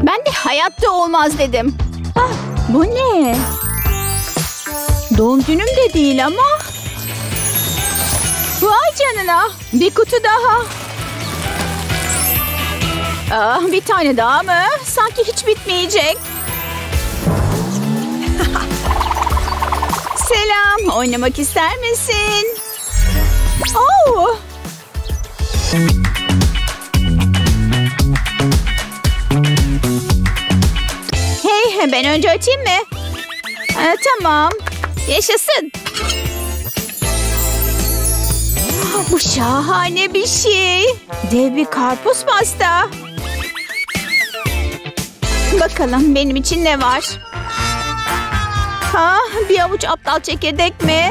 Ben de hayatta olmaz dedim. Ah, bu ne? Doğum günüm de değil ama. Vay canına. Bir kutu daha. Ah, bir tane daha mı? Sanki hiç bitmeyecek. Selam. Oynamak ister misin? Oh. Hey, ben önce açayım mı? Tamam. Yaşasın. Bu şahane bir şey. Dev bir karpuz pasta. Bakalım benim için ne var? Ha, bir avuç aptal çekirdek mi?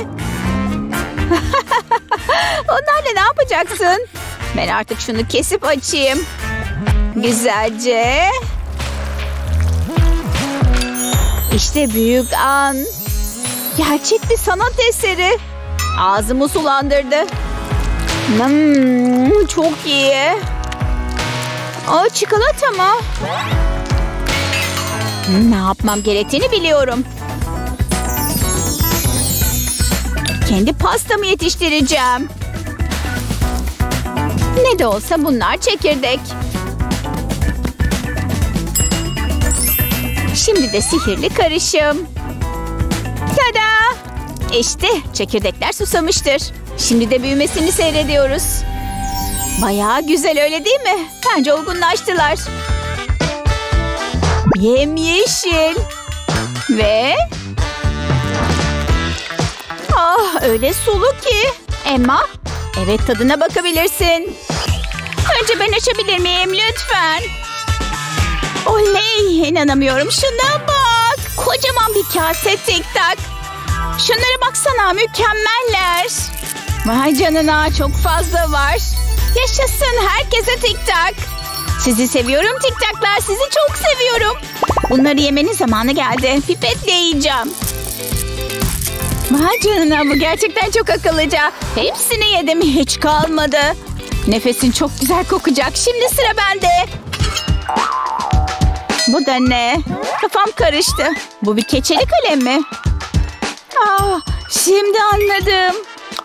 Onlarla ne yapacaksın? Ben artık şunu kesip açayım. Güzelce. İşte büyük an. Gerçek bir sanat eseri. Ağzımı sulandırdı. Çok iyi. O çikolata mı? Ne yapmam gerektiğini biliyorum. Kendi pastamı yetiştireceğim. Ne de olsa bunlar çekirdek. Şimdi de sihirli karışım. Tada! İşte çekirdekler susamıştır. Şimdi de büyümesini seyrediyoruz. Bayağı güzel, öyle değil mi? Bence olgunlaştılar. Yemyeşil. Ve... Ah, öyle sulu ki. Emma, evet, tadına bakabilirsin. Önce ben açabilir miyim lütfen? Oley, inanamıyorum, şuna bak. Kocaman bir kase Tic Tac. Şunlara baksana, mükemmeller. Vay canına, çok fazla var. Yaşasın, herkese Tic Tac. Sizi seviyorum Tic Tac'lar, sizi çok seviyorum. Bunları yemenin zamanı geldi. Pipetle yiyeceğim. Vay canına, bu gerçekten çok akıllıca. Hepsini yedim, hiç kalmadı. Nefesin çok güzel kokacak. Şimdi sıra bende. Bu da ne? Kafam karıştı. Bu bir keçeli kalem mi? Ah, şimdi anladım.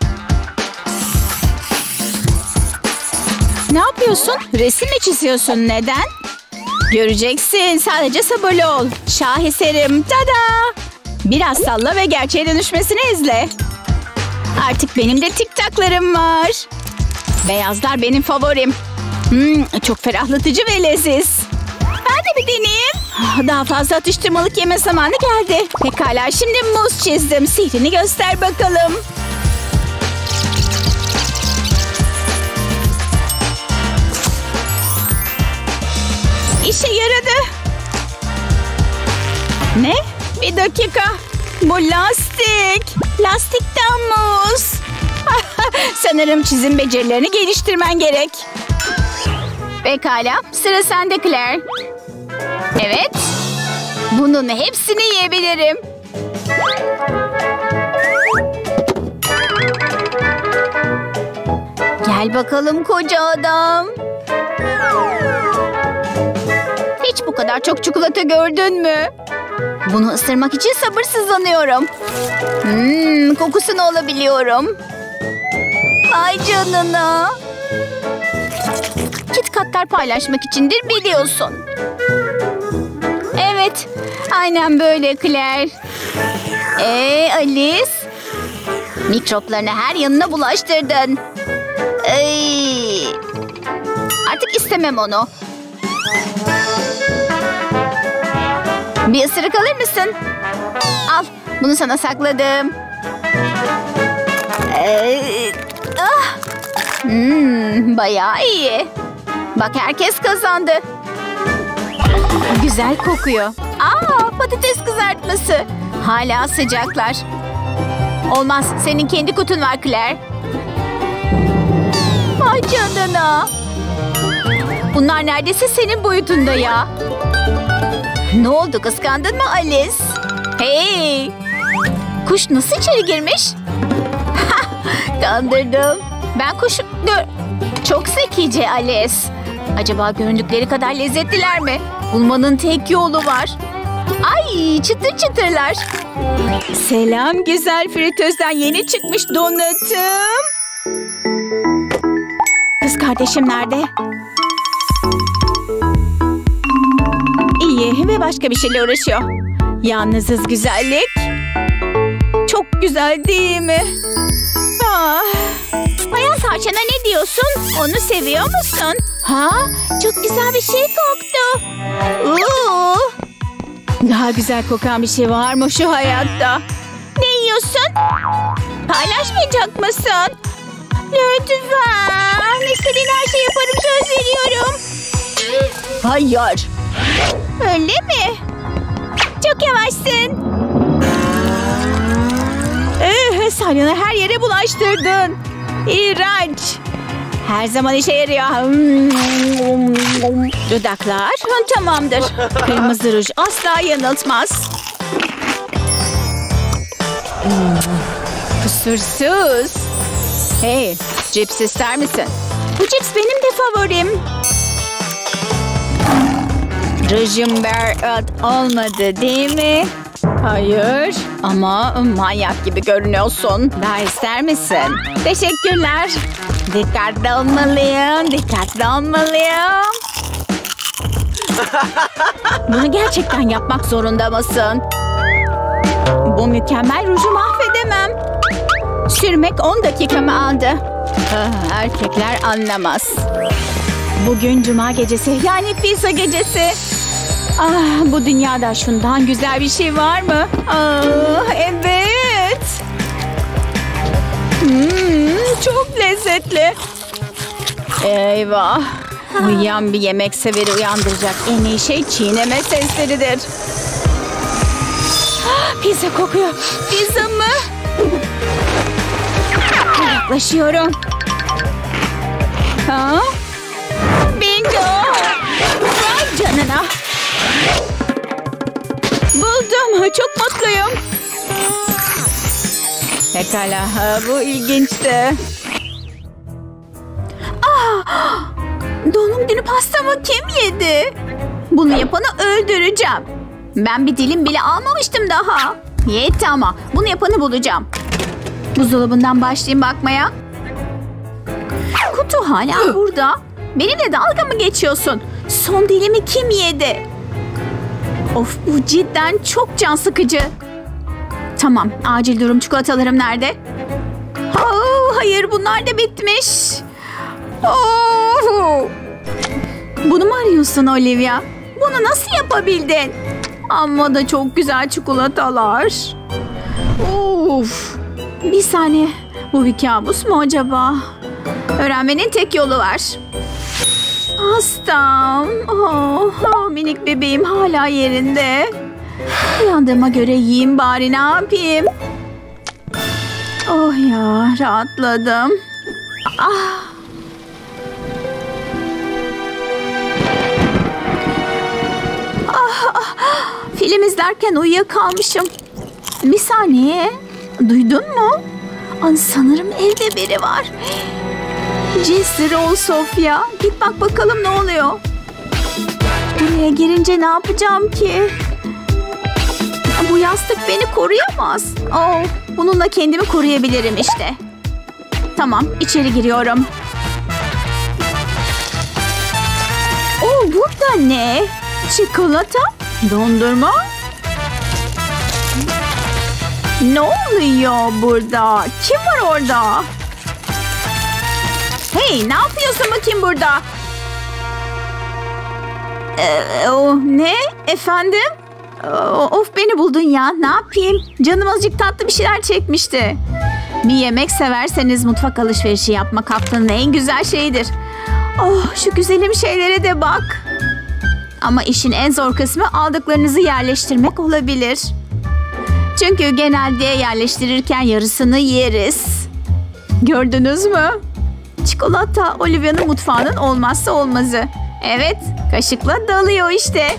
Ne yapıyorsun? Resim mi çiziyorsun? Neden? Göreceksin. Sadece sabırlı ol. Şaheserim. Tada! Biraz salla ve gerçeğe dönüşmesini izle. Artık benim de Tic Tac'larım var. Beyazlar benim favorim. Çok ferahlatıcı ve leziz. Ben de bir deneyeyim. Daha fazla atıştırmalık yeme zamanı geldi. Pekala, şimdi muz çizdim. Sihrini göster bakalım. İşe yaradı. Ne? Bir dakika. Bu lastik. Lastikten muz. Sanırım çizim becerilerini geliştirmen gerek. Pekala. Sıra sende Claire. Evet. Bunun hepsini yiyebilirim. Gel bakalım koca adam. Hiç bu kadar çok çikolata gördün mü? Bunu ısırmak için sabırsızlanıyorum. Kokusunu alabiliyorum. Ay canına. Kit Katlar paylaşmak içindir, biliyorsun. Evet, aynen böyle Claire. Alice? Mikroplarını her yanına bulaştırdın. Artık istemem onu. Bir ısırık alır mısın? Al, bunu sana sakladım. Bayağı iyi. Bak, herkes kazandı. Güzel kokuyor. Patates kızartması. Hala sıcaklar. Olmaz, senin kendi kutun var Claire. Ay canına. Bunlar neredeyse senin boyutunda ya. Ne oldu, kıskandın mı Alice? Hey! Kuş nasıl içeri girmiş? Kandırdım. Ben kuşu... Çok zekice Alice. Acaba göründükleri kadar lezzetliler mi? Bulmanın tek yolu var. Ay, çıtır çıtırlar. Selam güzel fritözden yeni çıkmış donatım. Kız kardeşim nerede? İyi ve başka bir şeyle uğraşıyor. Yalnızız güzellik. Çok güzel değil mi? Ah. Beyaz harçana ne diyorsun? Onu seviyor musun? Ha? Çok güzel bir şey koktu. Daha güzel kokan bir şey var mı şu hayatta? Ne yiyorsun? Paylaşmayacak mısın? Lütfen. İstediğin her şeyi yaparım, söz veriyorum. Hayır. Öyle mi? Çok yavaşsın. Salyonu her yere bulaştırdın. İğrenç. Her zaman işe yarıyor. Dudaklar tamamdır. Kırmızı ruj asla yanıltmaz. Kusursuz. Hey, cips ister misin? Bu cips benim de favorim. Rujum berbat olmadı değil mi? Hayır. Ama manyak gibi görünüyorsun. Daha ister misin? Teşekkürler. Dikkatli olmalıyım. Dikkatli olmalıyım. Bunu gerçekten yapmak zorunda mısın? Bu mükemmel ruju mahvedemem. Sürmek 10 dakikamı aldı. Erkekler anlamaz. Bugün cuma gecesi, yani pizza gecesi. Ah, bu dünyada şundan güzel bir şey var mı? Ah, evet. Çok lezzetli. Eyvah. Uyuyan bir yemek severi uyandıracak en iyi şey çiğneme sesleridir. Ah, pizza kokuyor. Pizza mı? Yaklaşıyorum. Ha? Bingo. Vay canına. Buldum. Çok mutluyum. Pekala. Bu ilginçti. Doğum günü pastamı kim yedi? Bunu yapanı öldüreceğim. Ben bir dilim bile almamıştım daha. Yetti ama. Bunu yapanı bulacağım. Buzdolabından başlayayım bakmaya. Kutu hala burada. Benimle dalga mı geçiyorsun? Son dilimi kim yedi? Of, bu cidden çok can sıkıcı. Tamam, acil durum, çikolatalarım nerede? Hayır, bunlar da bitmiş. Bunu mu arıyorsun Olivia? Bunu nasıl yapabildin? Amma da çok güzel çikolatalar. Of. Bir saniye. Bu bir kabus mu acaba? Öğrenmenin tek yolu var. Pastam. Minik bebeğim hala yerinde. Uyandığıma göre yiyeyim bari, ne yapayım? Oh ya, rahatladım. Film izlerken uyuyakalmışım. Bir saniye. Duydun mu? Sanırım evde biri var. Cinsleri ol Sofya. Git bak bakalım ne oluyor. Buraya girince ne yapacağım ki? Bu yastık beni koruyamaz. Bununla kendimi koruyabilirim işte. Tamam, içeri giriyorum. Burada ne? Çikolata? Dondurma? Ne oluyor burada? Kim var orada? Hey, ne yapıyorsun bakayım burada? Ne? Efendim? Of, beni buldun ya. Ne yapayım? Canım azıcık tatlı bir şeyler çekmişti. Bir yemek severseniz mutfak alışverişi yapmak haftanın en güzel şeyidir. Şu güzelim şeylere de bak. Ama işin en zor kısmı aldıklarınızı yerleştirmek olabilir. Çünkü genelde yerleştirirken yarısını yeriz. Gördünüz mü? Çikolata Olivia'nın mutfağının olmazsa olmazı. Evet, kaşıkla dalıyor işte.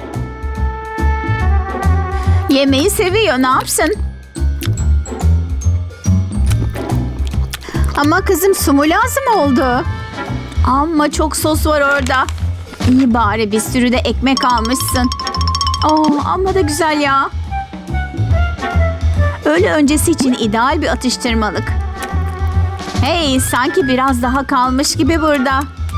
Yemeği seviyor, ne yapsın? Ama kızım, su mu lazım oldu? Ama çok sos var orada. İyi bari bir sürü de ekmek almışsın. Amma da güzel ya. Öğle öncesi için ideal bir atıştırmalık. Hey, sanki biraz daha kalmış gibi burada.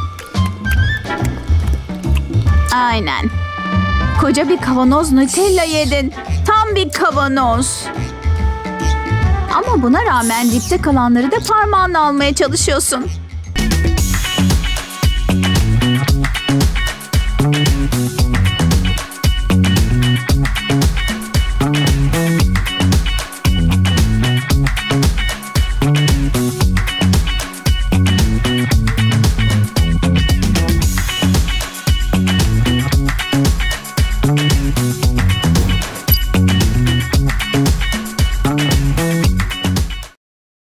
Aynen. Koca bir kavanoz Nutella yedin. Tam bir kavanoz. Ama buna rağmen dipte kalanları da parmağınla almaya çalışıyorsun.